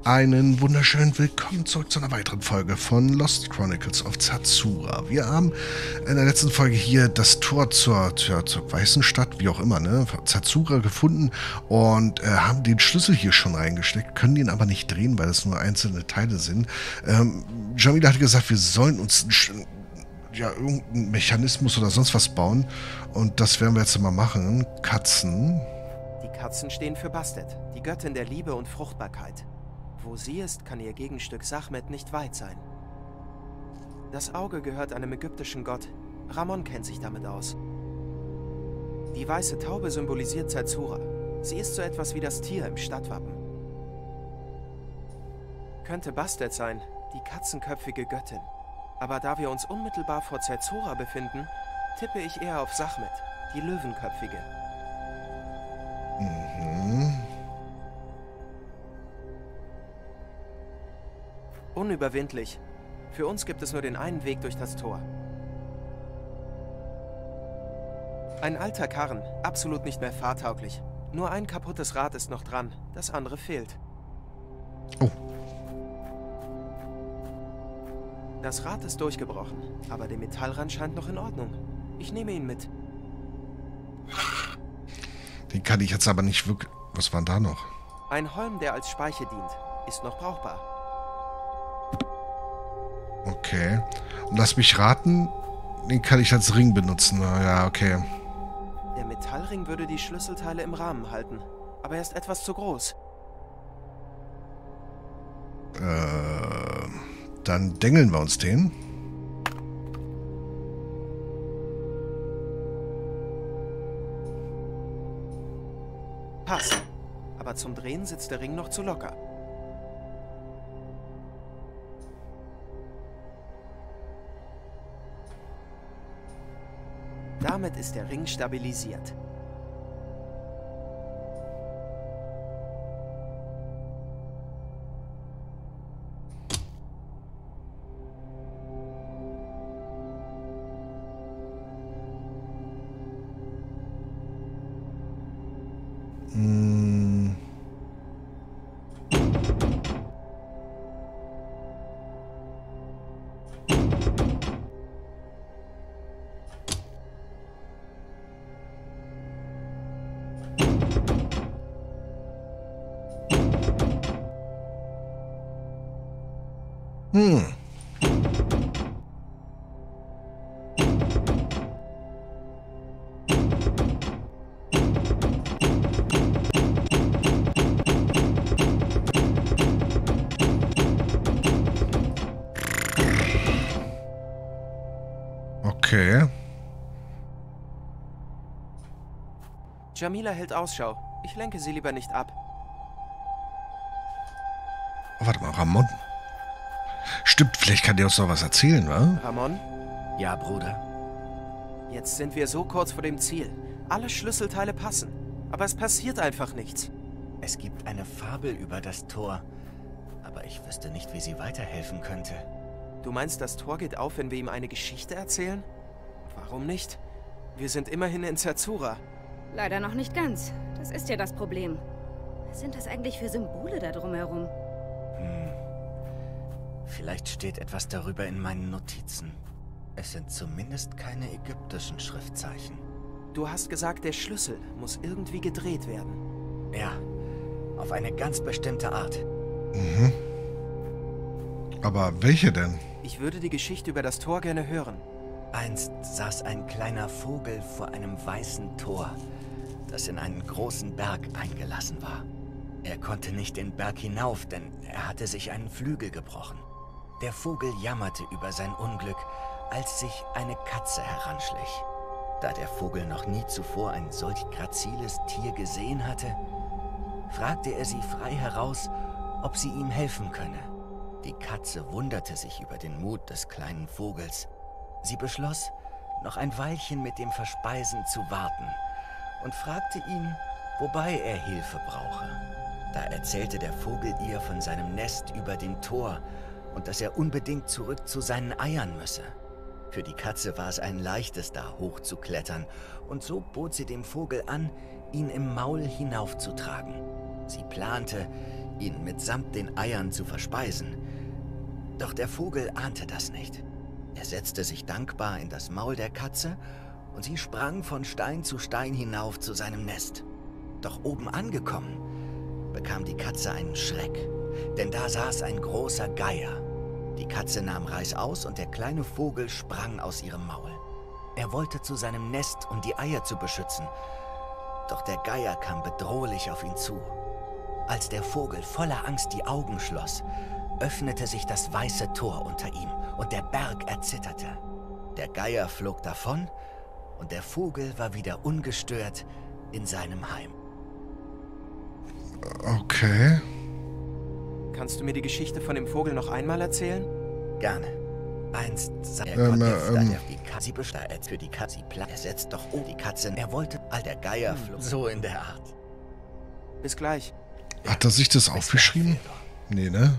Einen wunderschönen Willkommen zurück zu einer weiteren Folge von Lost Chronicles of Zatsura. Wir haben in der letzten Folge hier das Tor zur Weißen Stadt, wie auch immer, ne, Zatsura gefunden und haben den Schlüssel hier schon reingesteckt, können den aber nicht drehen, weil es nur einzelne Teile sind. Jamila hat gesagt, wir sollen uns irgendeinen Mechanismus oder sonst was bauen und das werden wir jetzt mal machen. Katzen. Die Katzen stehen für Bastet, die Göttin der Liebe und Fruchtbarkeit. Wo sie ist, kann ihr Gegenstück Sachmet nicht weit sein. Das Auge gehört einem ägyptischen Gott. Ramon kennt sich damit aus. Die weiße Taube symbolisiert Zatsura. Sie ist so etwas wie das Tier im Stadtwappen. Könnte Bastet sein, die katzenköpfige Göttin. Aber da wir uns unmittelbar vor Zatsura befinden, tippe ich eher auf Sachmet, die Löwenköpfige. Unüberwindlich. Für uns gibt es nur den einen Weg durch das Tor. Ein alter Karren, absolut nicht mehr fahrtauglich. Nur ein kaputtes Rad ist noch dran, das andere fehlt. Oh. Das Rad ist durchgebrochen, aber der Metallrand scheint noch in Ordnung. Ich nehme ihn mit. Den kann ich jetzt aber nicht wirklich... Was war denn da noch? Ein Holm, der als Speiche dient, ist noch brauchbar. Okay. Und lass mich raten, den kann ich als Ring benutzen. Ja, okay. Der Metallring würde die Schlüsselteile im Rahmen halten, aber er ist etwas zu groß. Dann dengeln wir uns den. Passt. Aber zum Drehen sitzt der Ring noch zu locker. Damit ist der Ring stabilisiert. Okay. Jamila hält Ausschau. Ich lenke sie lieber nicht ab. Oh, warte mal, Ramon. Stimmt, vielleicht kann der uns noch was erzählen, wa? Ramon? Ja, Bruder. Jetzt sind wir so kurz vor dem Ziel. Alle Schlüsselteile passen. Aber es passiert einfach nichts. Es gibt eine Fabel über das Tor, aber ich wüsste nicht, wie sie weiterhelfen könnte. Du meinst, das Tor geht auf, wenn wir ihm eine Geschichte erzählen? Warum nicht? Wir sind immerhin in Zatsura. Leider noch nicht ganz. Das ist ja das Problem. Was sind das eigentlich für Symbole da drumherum? Vielleicht steht etwas darüber in meinen Notizen. Es sind zumindest keine ägyptischen Schriftzeichen. Du hast gesagt, der Schlüssel muss irgendwie gedreht werden. Ja, auf eine ganz bestimmte Art. Mhm. Aber welche denn? Ich würde die Geschichte über das Tor gerne hören. Einst saß ein kleiner Vogel vor einem weißen Tor, das in einen großen Berg eingelassen war. Er konnte nicht den Berg hinauf, denn er hatte sich einen Flügel gebrochen. Der Vogel jammerte über sein Unglück, als sich eine Katze heranschlich. Da der Vogel noch nie zuvor ein solch graziles Tier gesehen hatte, fragte er sie frei heraus, ob sie ihm helfen könne. Die Katze wunderte sich über den Mut des kleinen Vogels. Sie beschloss, noch ein Weilchen mit dem Verspeisen zu warten und fragte ihn, wobei er Hilfe brauche. Da erzählte der Vogel ihr von seinem Nest über dem Tor und dass er unbedingt zurück zu seinen Eiern müsse. Für die Katze war es ein leichtes, da hochzuklettern, und so bot sie dem Vogel an, ihn im Maul hinaufzutragen. Sie plante, ihn mitsamt den Eiern zu verspeisen. Doch der Vogel ahnte das nicht. Er setzte sich dankbar in das Maul der Katze und sie sprang von Stein zu Stein hinauf zu seinem Nest. Doch oben angekommen, bekam die Katze einen Schreck, denn da saß ein großer Geier. Die Katze nahm reißaus und der kleine Vogel sprang aus ihrem Maul. Er wollte zu seinem Nest, um die Eier zu beschützen, doch der Geier kam bedrohlich auf ihn zu. Als der Vogel voller Angst die Augen schloss, öffnete sich das weiße Tor unter ihm und der Berg erzitterte. Der Geier flog davon und der Vogel war wieder ungestört in seinem Heim. Okay. Kannst du mir die Geschichte von dem Vogel noch einmal erzählen? Gerne. Einst sah er die Katze bestellt für die Katze. Er setzt doch die Katze. Er wollte, all der Geier flog. So in der Art. Bis gleich. Hat er sich das aufgeschrieben? Nee, ne?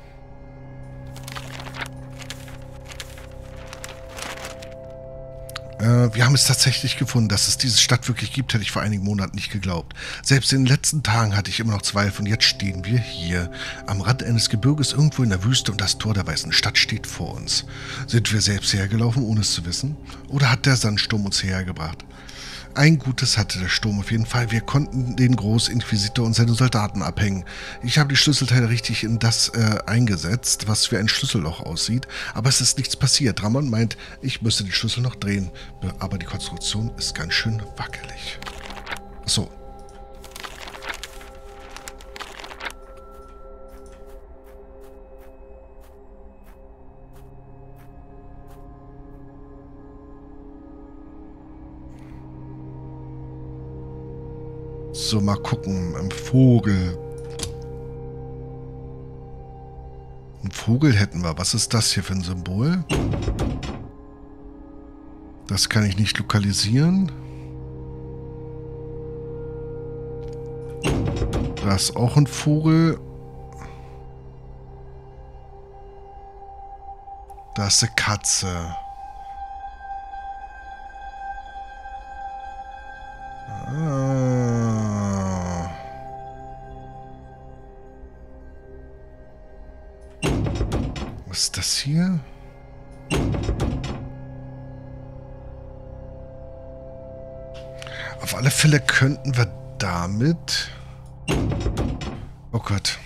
Wir haben es tatsächlich gefunden, dass es diese Stadt wirklich gibt, hätte ich vor einigen Monaten nicht geglaubt. Selbst in den letzten Tagen hatte ich immer noch Zweifel und jetzt stehen wir hier, am Rand eines Gebirges irgendwo in der Wüste und das Tor der Weißen Stadt steht vor uns. Sind wir selbst hergelaufen, ohne es zu wissen? Oder hat der Sandsturm uns hergebracht? Ein Gutes hatte der Sturm auf jeden Fall. Wir konnten den Großinquisitor und seine Soldaten abhängen. Ich habe die Schlüsselteile richtig in das eingesetzt, was wie ein Schlüsselloch aussieht. Aber es ist nichts passiert. Ramon meint, ich müsste den Schlüssel noch drehen. Aber die Konstruktion ist ganz schön wackelig. Achso. So, mal gucken. Ein Vogel. Ein Vogel hätten wir. Was ist das hier für ein Symbol? Das kann ich nicht lokalisieren. Da ist auch ein Vogel. Da ist eine Katze. Was ist das hier? Auf alle Fälle könnten wir damit... Oh Gott.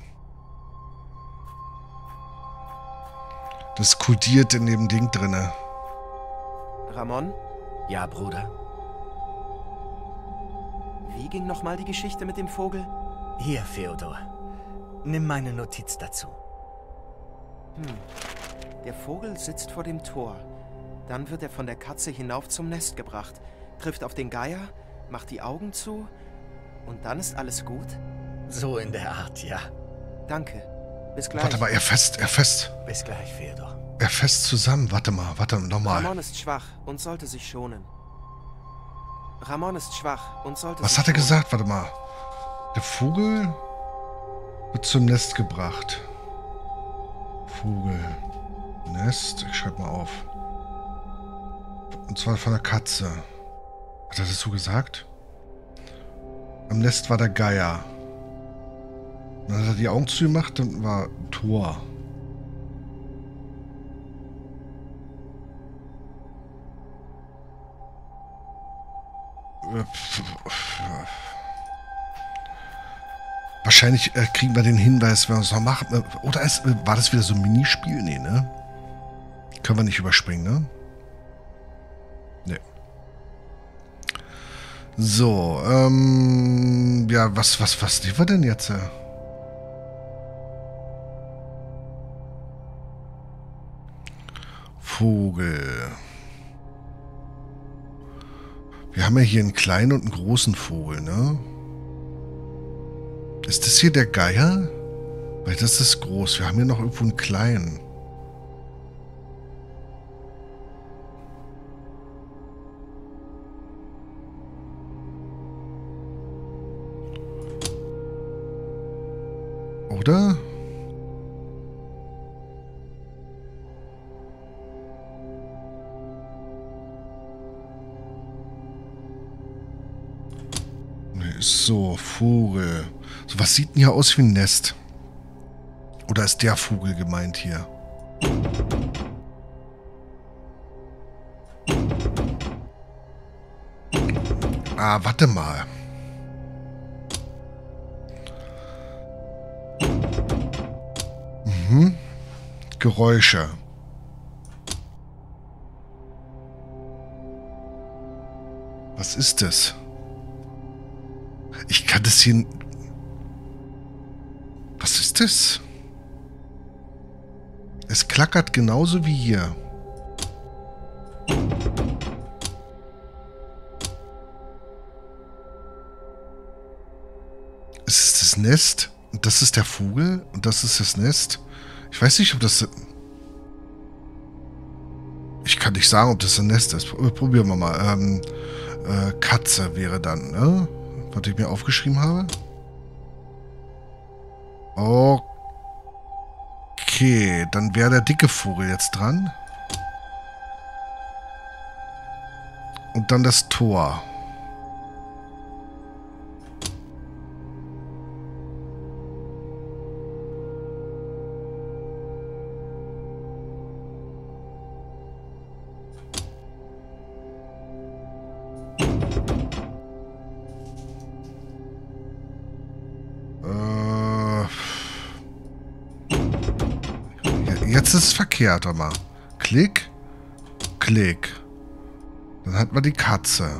Das kodiert in dem Ding drinne. Ramon? Ja, Bruder? Wie ging nochmal die Geschichte mit dem Vogel? Hier, Feodor. Nimm meine Notiz dazu. Der Vogel sitzt vor dem Tor. Dann wird er von der Katze hinauf zum Nest gebracht, trifft auf den Geier, macht die Augen zu und dann ist alles gut? So in der Art, ja. Danke. Bis gleich. Warte mal, er fest. Bis gleich, Feodor. Er fest zusammen. Warte, nochmal. Ramon ist schwach und sollte sich schonen. Ramon ist schwach und sollte Was sich hat er schonen. gesagt? Warte mal. Der Vogel wird zum Nest gebracht. Vogel. Nest. Ich schreibe mal auf. Und zwar von der Katze. Hat er das so gesagt? Am Nest war der Geier. Dann hat er die Augen zugemacht und war ein Tor. Wahrscheinlich kriegen wir den Hinweis, wenn wir es noch machen. Oder war das wieder so ein Minispiel? Nee, ne? Können wir nicht überspringen, ne? Nee. So, ja, was nehmen wir denn jetzt? Vogel. Wir haben ja hier einen kleinen und einen großen Vogel, ne? Ist das hier der Geier? Weil das ist groß. Wir haben hier noch irgendwo einen kleinen. Oder? So, Vogel. So, was sieht denn hier aus wie ein Nest? Oder ist der Vogel gemeint hier? Ah, warte mal. Mhm. Geräusche. Was ist das? Ich kann das hier... Was ist das? Es klackert genauso wie hier. Es ist das Nest. Und das ist der Vogel. Und das ist das Nest. Ich weiß nicht, ob das... Ich kann nicht sagen, ob das ein Nest ist. Probieren wir mal. Katze wäre dann, ne? Was ich mir aufgeschrieben habe. Okay, dann wäre der dicke Vogel jetzt dran. Und dann das Tor. Jetzt ist es verkehrt, aber. Klick. Klick. Dann hat man die Katze.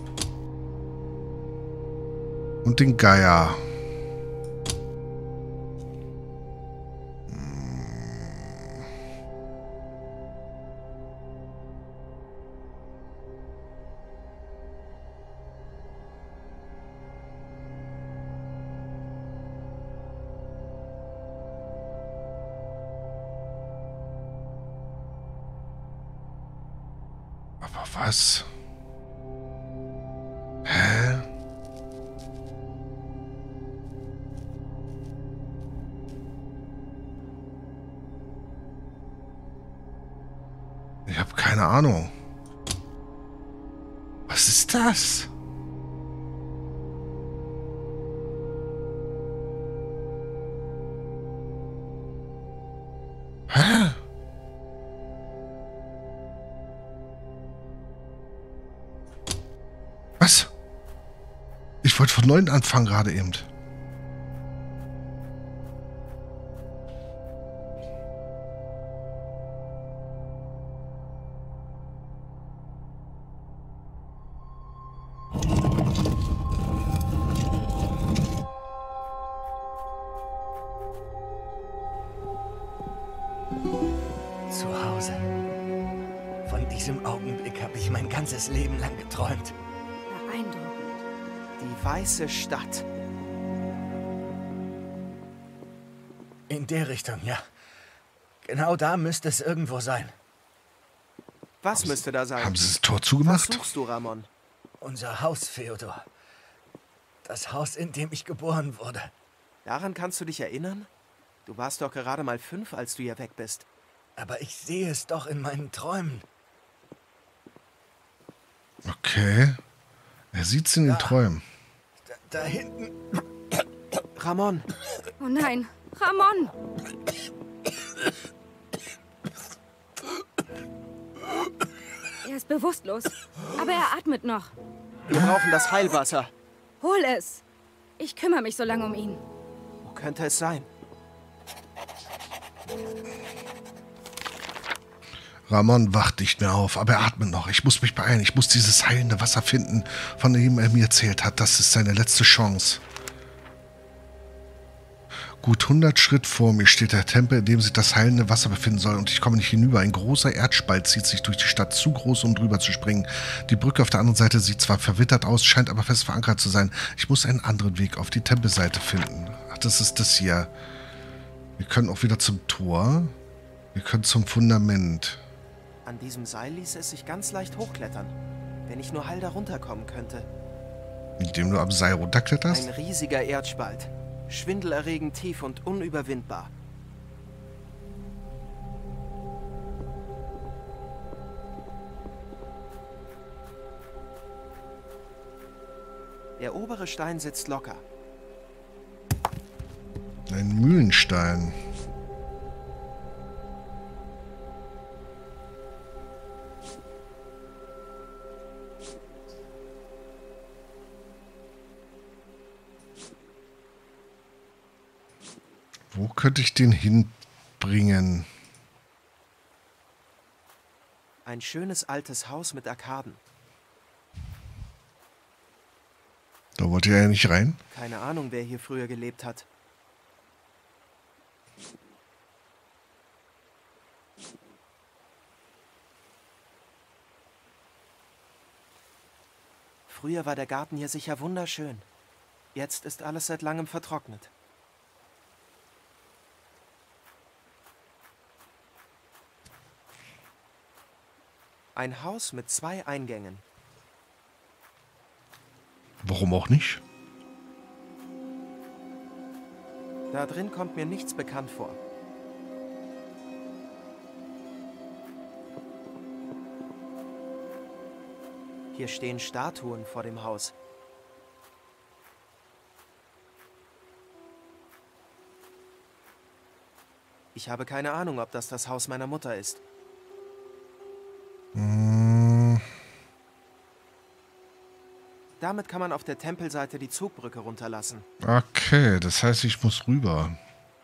Und den Geier. Aber was? Hä? Ich habe keine Ahnung. Was ist das? Hä? Was? Ich wollte von neuem anfangen gerade eben. Zu Hause. Von diesem Augenblick habe ich mein ganzes Leben lang geträumt. Beeindruckend. Die weiße Stadt. In der Richtung, ja. Genau da müsste es irgendwo sein. Was müsste da sein? Haben sie das Tor Was zugemacht? suchst du, Ramon? Unser Haus, Feodor. Das Haus, in dem ich geboren wurde. Daran kannst du dich erinnern? Du warst doch gerade mal 5, als du hier weg bist. Aber ich sehe es doch in meinen Träumen. Okay. Er sieht's in den Träumen. Da hinten. Ramon, Oh nein, Ramon! Er ist bewusstlos, aber er atmet noch. wir brauchen das Heilwasser. Hol es! Ich kümmere mich so lange um ihn. Wo könnte es sein? Ramon wacht nicht mehr auf, aber er atmet noch. Ich muss mich beeilen. Ich muss dieses heilende Wasser finden, von dem er mir erzählt hat. Das ist seine letzte Chance. Gut 100 Schritt vor mir steht der Tempel, in dem sich das heilende Wasser befinden soll, und ich komme nicht hinüber. Ein großer Erdspalt zieht sich durch die Stadt, zu groß, um drüber zu springen. Die Brücke auf der anderen Seite sieht zwar verwittert aus, scheint aber fest verankert zu sein. Ich muss einen anderen Weg auf die Tempelseite finden. Ach, das ist das hier. Wir können auch wieder zum Tor. Wir können zum Fundament. An diesem Seil ließ es sich ganz leicht hochklettern. Wenn ich nur heil da runterkommen könnte. Indem du am Seil runterkletterst? Ein riesiger Erdspalt. Schwindelerregend tief und unüberwindbar. Der obere Stein sitzt locker. Ein Mühlenstein. Wo könnte ich den hinbringen? Ein schönes altes Haus mit Arkaden. Da wollte er ja nicht rein. Keine Ahnung, wer hier früher gelebt hat. Früher war der Garten hier sicher wunderschön. Jetzt ist alles seit langem vertrocknet. Ein Haus mit 2 Eingängen. Warum auch nicht? Da drin kommt mir nichts bekannt vor. Hier stehen Statuen vor dem Haus. Ich habe keine Ahnung, ob das Haus meiner Mutter ist. Damit kann man auf der Tempelseite die Zugbrücke runterlassen. Okay, das heißt, ich muss rüber.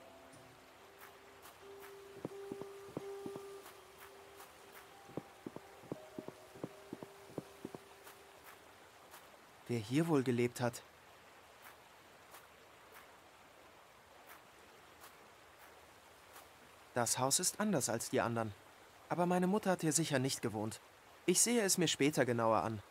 Wer hier wohl gelebt hat? Das Haus ist anders als die anderen. Aber meine Mutter hat hier sicher nicht gewohnt. Ich sehe es mir später genauer an.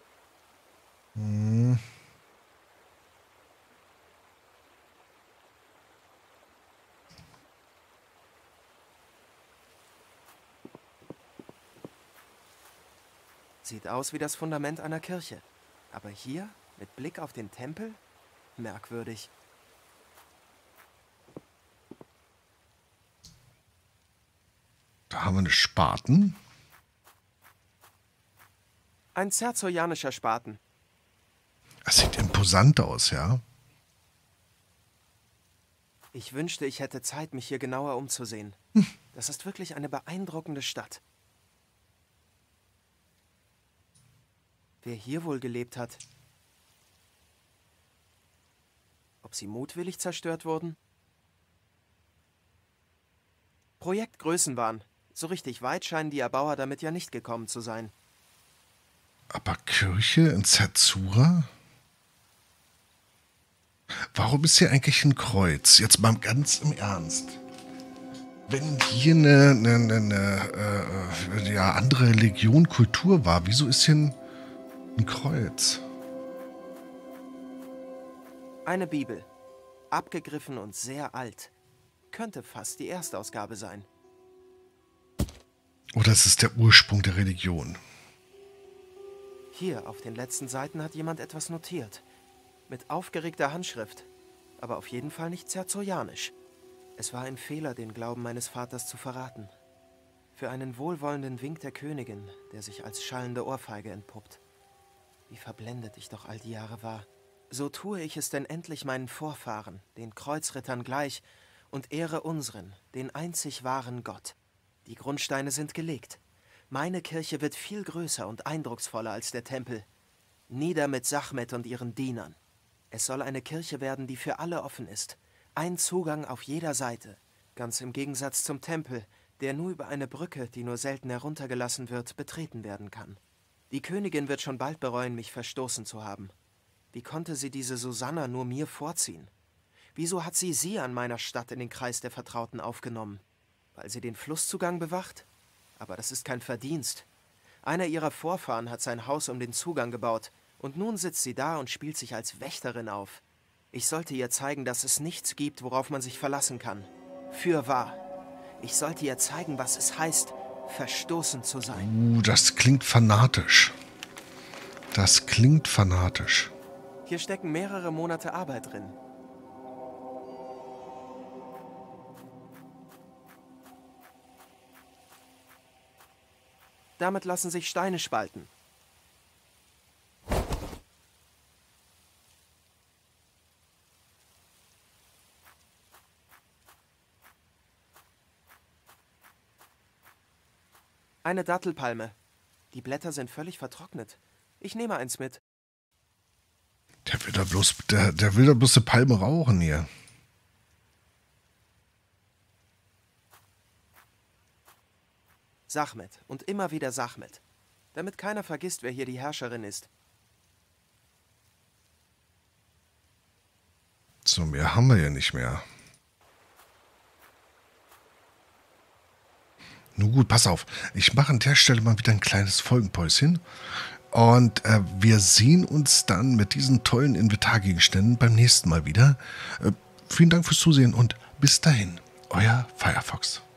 Sieht aus wie das Fundament einer Kirche. Aber hier, mit Blick auf den Tempel? Merkwürdig. Da haben wir eine Spaten. Ein zerzorianischer Spaten. Das sieht imposant aus, ja. Ich wünschte, ich hätte Zeit, mich hier genauer umzusehen. Das ist wirklich eine beeindruckende Stadt. Wer hier wohl gelebt hat? Ob sie mutwillig zerstört wurden? Projekt Größenwahn. So richtig weit scheinen die Erbauer damit ja nicht gekommen zu sein. Aber Kirche in Zatsura? Warum ist hier eigentlich ein Kreuz? Jetzt mal ganz im Ernst. Wenn hier eine andere Religion, Kultur war, wieso ist hier ein Kreuz? Eine Bibel. Abgegriffen und sehr alt. Könnte fast die Erstausgabe sein. Oder ist es der Ursprung der Religion? Hier auf den letzten Seiten hat jemand etwas notiert. Mit aufgeregter Handschrift. Aber auf jeden Fall nicht zerzorianisch. Es war ein Fehler, den Glauben meines Vaters zu verraten. Für einen wohlwollenden Wink der Königin, der sich als schallende Ohrfeige entpuppt. Wie verblendet ich doch all die Jahre war. So tue ich es denn endlich meinen Vorfahren, den Kreuzrittern gleich, und ehre unseren, den einzig wahren Gott. Die Grundsteine sind gelegt. Meine Kirche wird viel größer und eindrucksvoller als der Tempel. Nieder mit Sachmet und ihren Dienern. Es soll eine Kirche werden, die für alle offen ist. Ein Zugang auf jeder Seite. Ganz im Gegensatz zum Tempel, der nur über eine Brücke, die nur selten heruntergelassen wird, betreten werden kann. Die Königin wird schon bald bereuen, mich verstoßen zu haben. Wie konnte sie diese Susanna nur mir vorziehen? Wieso hat sie an meiner Stadt in den Kreis der Vertrauten aufgenommen? Weil sie den Flusszugang bewacht? Aber das ist kein Verdienst. Einer ihrer Vorfahren hat sein Haus um den Zugang gebaut, und nun sitzt sie da und spielt sich als Wächterin auf. Ich sollte ihr zeigen, dass es nichts gibt, worauf man sich verlassen kann. Fürwahr. Ich sollte ihr zeigen, was es heißt, verstoßen zu sein. Das klingt fanatisch. Das klingt fanatisch. Hier stecken mehrere Monate Arbeit drin. Damit lassen sich Steine spalten. Eine Dattelpalme. Die Blätter sind völlig vertrocknet. Ich nehme eins mit. Der will da bloß eine Palme rauchen hier. Sachmet und immer wieder Sachmet. Damit keiner vergisst, wer hier die Herrscherin ist. So, mehr haben wir ja nicht mehr. Nun gut, pass auf. Ich mache an der Stelle mal wieder ein kleines Folgenpäuschen. Und wir sehen uns dann mit diesen tollen Inventargegenständen beim nächsten Mal wieder. Vielen Dank fürs Zusehen und bis dahin, euer Firefox.